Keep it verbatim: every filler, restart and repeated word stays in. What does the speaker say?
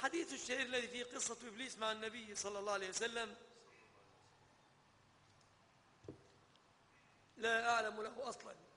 الحديث الشهير الذي فيه قصة إبليس مع النبي صلى الله عليه وسلم لا أعلم له أصلا،